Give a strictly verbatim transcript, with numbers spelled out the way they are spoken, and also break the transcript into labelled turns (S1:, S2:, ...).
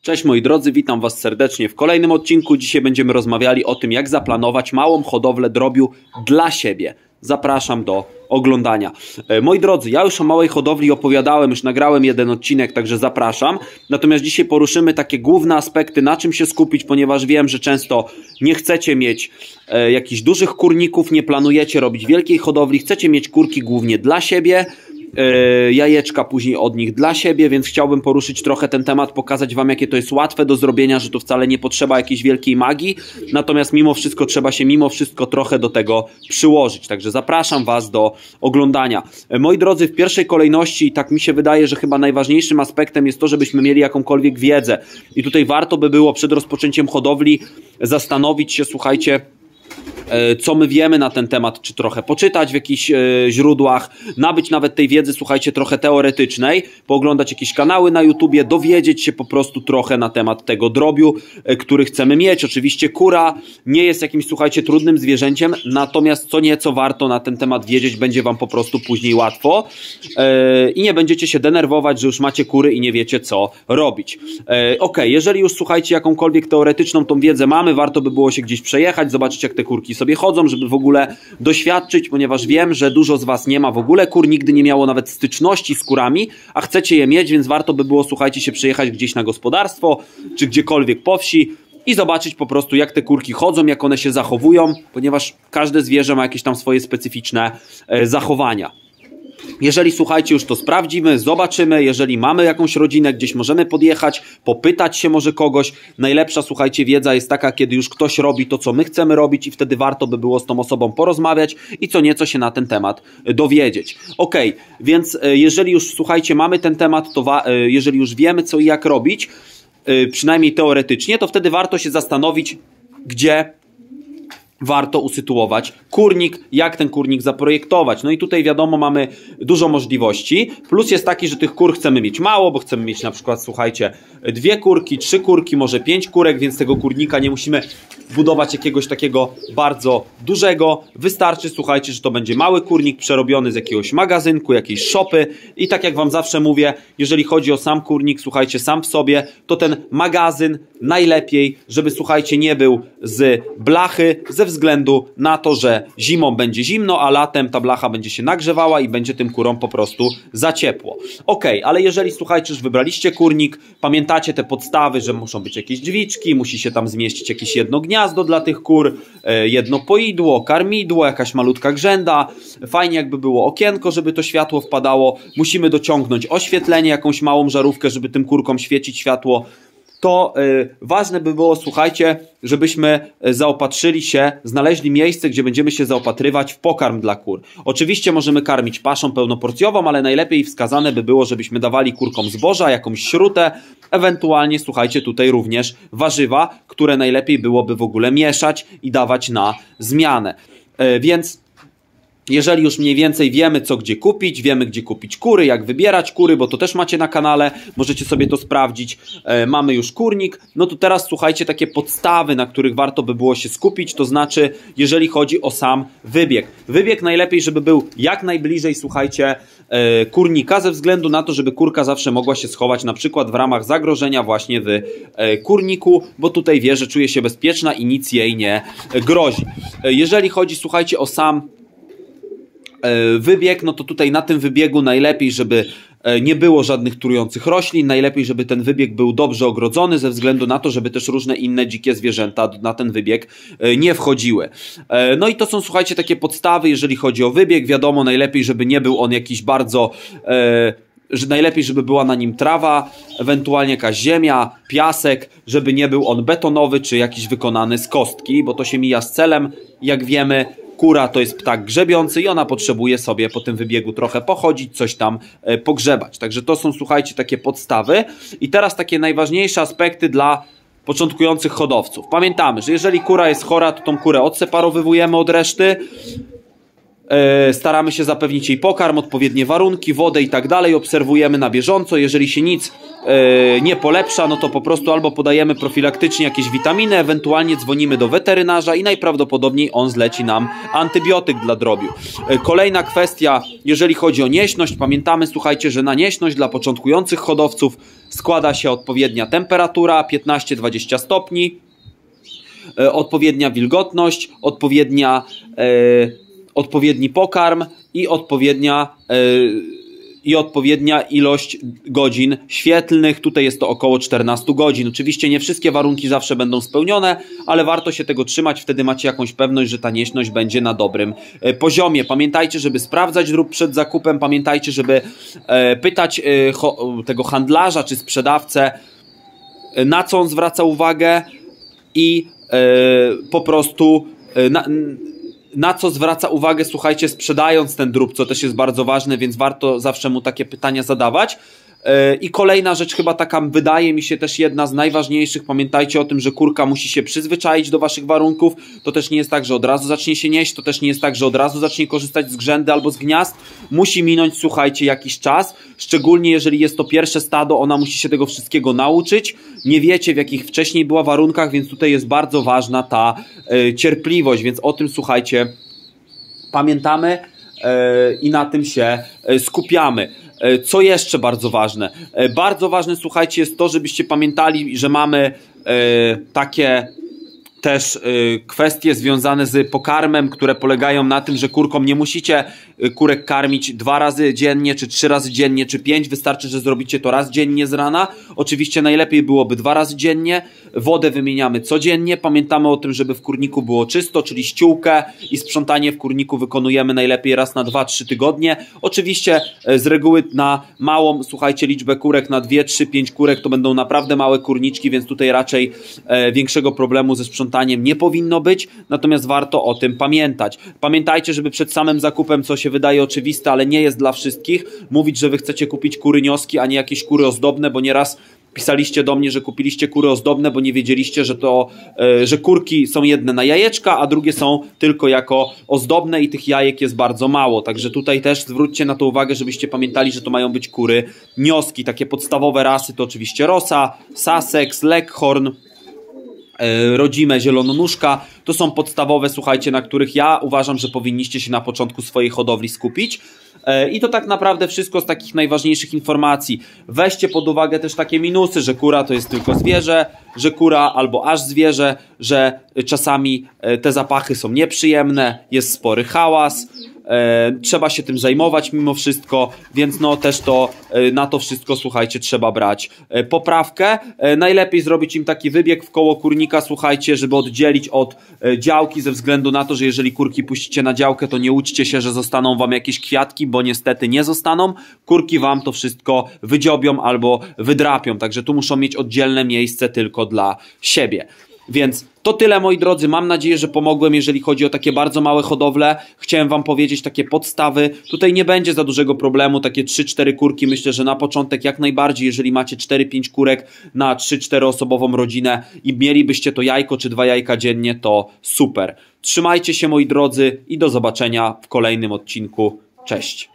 S1: Cześć moi drodzy, witam Was serdecznie w kolejnym odcinku. Dzisiaj będziemy rozmawiali o tym, jak zaplanować małą hodowlę drobiu dla siebie. Zapraszam do oglądania. Moi drodzy, ja już o małej hodowli opowiadałem, już nagrałem jeden odcinek, także zapraszam. Natomiast dzisiaj poruszymy takie główne aspekty, na czym się skupić, ponieważ wiem, że często nie chcecie mieć e, jakichś dużych kurników, nie planujecie robić wielkiej hodowli, chcecie mieć kurki głównie dla siebie, Yy, jajeczka później od nich dla siebie, więc chciałbym poruszyć trochę ten temat, pokazać Wam, jakie to jest łatwe do zrobienia, że to wcale nie potrzeba jakiejś wielkiej magii, natomiast mimo wszystko trzeba się mimo wszystko trochę do tego przyłożyć, także zapraszam Was do oglądania. Yy, moi drodzy, w pierwszej kolejności, tak mi się wydaje, że chyba najważniejszym aspektem jest to, żebyśmy mieli jakąkolwiek wiedzę i tutaj warto by było przed rozpoczęciem hodowli zastanowić się, słuchajcie, co my wiemy na ten temat, czy trochę poczytać w jakichś e, źródłach, nabyć nawet tej wiedzy, słuchajcie, trochę teoretycznej, pooglądać jakieś kanały na YouTubie, dowiedzieć się po prostu trochę na temat tego drobiu, e, który chcemy mieć. Oczywiście kura nie jest jakimś, słuchajcie, trudnym zwierzęciem, natomiast co nieco warto na ten temat wiedzieć, będzie Wam po prostu później łatwo e, i nie będziecie się denerwować, że już macie kury i nie wiecie, co robić. E, ok, jeżeli już, słuchajcie, jakąkolwiek teoretyczną tą wiedzę mamy, warto by było się gdzieś przejechać, zobaczyć, jak te kurki sobie chodzą, żeby w ogóle doświadczyć, ponieważ wiem, że dużo z Was nie ma w ogóle kur, nigdy nie miało nawet styczności z kurami, a chcecie je mieć, więc warto by było, słuchajcie, się przejechać gdzieś na gospodarstwo, czy gdziekolwiek po wsi i zobaczyć po prostu, jak te kurki chodzą, jak one się zachowują, ponieważ każde zwierzę ma jakieś tam swoje specyficzne e, zachowania. Jeżeli, słuchajcie, już to sprawdzimy, zobaczymy, jeżeli mamy jakąś rodzinę, gdzieś możemy podjechać, popytać się może kogoś. Najlepsza, słuchajcie, wiedza jest taka, kiedy już ktoś robi to, co my chcemy robić i wtedy warto by było z tą osobą porozmawiać i co nieco się na ten temat dowiedzieć. Ok, więc jeżeli już, słuchajcie, mamy ten temat, to jeżeli już wiemy, co i jak robić, przynajmniej teoretycznie, to wtedy warto się zastanowić, gdzie warto usytuować kurnik, jak ten kurnik zaprojektować. No i tutaj wiadomo, mamy dużo możliwości. Plus jest taki, że tych kur chcemy mieć mało, bo chcemy mieć na przykład, słuchajcie, dwie kurki, trzy kurki, może pięć kurek, więc tego kurnika nie musimy budować jakiegoś takiego bardzo dużego. Wystarczy, słuchajcie, że to będzie mały kurnik przerobiony z jakiegoś magazynku, jakiejś szopy i tak jak Wam zawsze mówię, jeżeli chodzi o sam kurnik, słuchajcie, sam w sobie, to ten magazyn najlepiej, żeby, słuchajcie, nie był z blachy, ze względu na to, że zimą będzie zimno, a latem ta blacha będzie się nagrzewała i będzie tym kurom po prostu za ciepło. Ok, ale jeżeli, słuchajcie, już wybraliście kurnik, pamiętacie te podstawy, że muszą być jakieś drzwiczki, musi się tam zmieścić jakieś jedno gniazdo dla tych kur, jedno poidło, karmidło, jakaś malutka grzęda, fajnie jakby było okienko, żeby to światło wpadało, musimy dociągnąć oświetlenie, jakąś małą żarówkę, żeby tym kurkom świecić światło. To y, ważne by było, słuchajcie, żebyśmy zaopatrzyli się, znaleźli miejsce, gdzie będziemy się zaopatrywać w pokarm dla kur. Oczywiście możemy karmić paszą pełnoporcjową, ale najlepiej wskazane by było, żebyśmy dawali kurkom zboża, jakąś śrutę, ewentualnie, słuchajcie, tutaj również warzywa, które najlepiej byłoby w ogóle mieszać i dawać na zmianę. Y, więc jeżeli już mniej więcej wiemy, co gdzie kupić, wiemy, gdzie kupić kury, jak wybierać kury, bo to też macie na kanale, możecie sobie to sprawdzić, e, mamy już kurnik, no to teraz słuchajcie, takie podstawy, na których warto by było się skupić, to znaczy, jeżeli chodzi o sam wybieg. Wybieg najlepiej, żeby był jak najbliżej, słuchajcie, e, kurnika, ze względu na to, żeby kurka zawsze mogła się schować, na przykład w ramach zagrożenia właśnie w e, kurniku, bo tutaj wie, że czuje się bezpieczna i nic jej nie grozi. E, jeżeli chodzi, słuchajcie, o sam wybieg, no to tutaj na tym wybiegu najlepiej, żeby nie było żadnych trujących roślin, najlepiej, żeby ten wybieg był dobrze ogrodzony, ze względu na to, żeby też różne inne dzikie zwierzęta na ten wybieg nie wchodziły. No i to są, słuchajcie, takie podstawy, jeżeli chodzi o wybieg. Wiadomo, najlepiej, żeby nie był on jakiś bardzo... że najlepiej, żeby była na nim trawa, ewentualnie jakaś ziemia, piasek, żeby nie był on betonowy, czy jakiś wykonany z kostki, bo to się mija z celem, jak wiemy. Kura to jest ptak grzebiący i ona potrzebuje sobie po tym wybiegu trochę pochodzić, coś tam e, pogrzebać. Także to są, słuchajcie, takie podstawy. I teraz takie najważniejsze aspekty dla początkujących hodowców. Pamiętamy, że jeżeli kura jest chora, to tą kurę odseparowywujemy od reszty. Staramy się zapewnić jej pokarm, odpowiednie warunki, wodę i tak dalej. Obserwujemy na bieżąco. Jeżeli się nic nie polepsza, no to po prostu albo podajemy profilaktycznie jakieś witaminy, ewentualnie dzwonimy do weterynarza i najprawdopodobniej on zleci nam antybiotyk dla drobiu. Kolejna kwestia, jeżeli chodzi o nieśność, pamiętamy, słuchajcie, że na nieśność dla początkujących hodowców składa się odpowiednia temperatura piętnaście do dwudziestu stopni, odpowiednia wilgotność, odpowiednia e, odpowiedni pokarm i odpowiednia, yy, i odpowiednia ilość godzin świetlnych. Tutaj jest to około czternaście godzin. Oczywiście nie wszystkie warunki zawsze będą spełnione, ale warto się tego trzymać, wtedy macie jakąś pewność, że ta nieśność będzie na dobrym yy, poziomie. Pamiętajcie, żeby sprawdzać drób przed zakupem, pamiętajcie, żeby yy, pytać yy, ho, tego handlarza czy sprzedawcę, yy, na co on zwraca uwagę i yy, po prostu yy, na, na co zwraca uwagę, słuchajcie, sprzedając ten drób, co też jest bardzo ważne, więc warto zawsze mu takie pytania zadawać. I kolejna rzecz, chyba taka wydaje mi się też jedna z najważniejszych, pamiętajcie o tym, że kurka musi się przyzwyczaić do waszych warunków. To też nie jest tak, że od razu zacznie się nieść, to też nie jest tak, że od razu zacznie korzystać z grzędy albo z gniazd. Musi minąć, słuchajcie, jakiś czas, szczególnie jeżeli jest to pierwsze stado, ona musi się tego wszystkiego nauczyć. Nie wiecie, w jakich wcześniej była warunkach, więc tutaj jest bardzo ważna ta y, cierpliwość, więc o tym, słuchajcie, pamiętamy y, i na tym się y, skupiamy. Co jeszcze bardzo ważne? Bardzo ważne, słuchajcie, jest to, żebyście pamiętali, że mamy e, takie też y, kwestie związane z pokarmem, które polegają na tym, że kurkom nie musicie y, kurek karmić dwa razy dziennie, czy trzy razy dziennie, czy pięć. Wystarczy, że zrobicie to raz dziennie z rana. Oczywiście najlepiej byłoby dwa razy dziennie. Wodę wymieniamy codziennie. Pamiętamy o tym, żeby w kurniku było czysto, czyli ściółkę i sprzątanie w kurniku wykonujemy najlepiej raz na dwa trzy tygodnie. Oczywiście y, z reguły na małą, słuchajcie, liczbę kurek, na dwie, trzy, pięć kurek to będą naprawdę małe kurniczki, więc tutaj raczej y, większego problemu ze sprzątaniem nie powinno być, natomiast warto o tym pamiętać. Pamiętajcie, żeby przed samym zakupem, co się wydaje oczywiste, ale nie jest dla wszystkich, mówić, że wy chcecie kupić kury nioski, a nie jakieś kury ozdobne, bo nieraz pisaliście do mnie, że kupiliście kury ozdobne, bo nie wiedzieliście, że to, yy, że kurki są jedne na jajeczka, a drugie są tylko jako ozdobne i tych jajek jest bardzo mało. Także tutaj też zwróćcie na to uwagę, żebyście pamiętali, że to mają być kury nioski. Takie podstawowe rasy to oczywiście Rosa, Sussex, Leghorn, rodzime zielononóżka. To są podstawowe, słuchajcie, na których ja uważam, że powinniście się na początku swojej hodowli skupić. I to tak naprawdę wszystko z takich najważniejszych informacji. Weźcie pod uwagę też takie minusy, że kura to jest tylko zwierzę, że kura albo aż zwierzę, że czasami te zapachy są nieprzyjemne, jest spory hałas. E, trzeba się tym zajmować mimo wszystko, więc no też to e, na to wszystko, słuchajcie, trzeba brać e, poprawkę. E, najlepiej zrobić im taki wybieg w koło kurnika, słuchajcie, żeby oddzielić od e, działki, ze względu na to, że jeżeli kurki puścicie na działkę, to nie łudźcie się, że zostaną wam jakieś kwiatki, bo niestety nie zostaną. Kurki wam to wszystko wydziobią albo wydrapią, także tu muszą mieć oddzielne miejsce tylko dla siebie. Więc to tyle, moi drodzy, mam nadzieję, że pomogłem, jeżeli chodzi o takie bardzo małe hodowle. Chciałem wam powiedzieć takie podstawy. Tutaj nie będzie za dużego problemu, takie trzy cztery kurki, myślę, że na początek jak najbardziej, jeżeli macie cztery pięć kurek na trzy cztery osobową rodzinę i mielibyście to jajko czy dwa jajka dziennie, to super. Trzymajcie się, moi drodzy, i do zobaczenia w kolejnym odcinku. Cześć!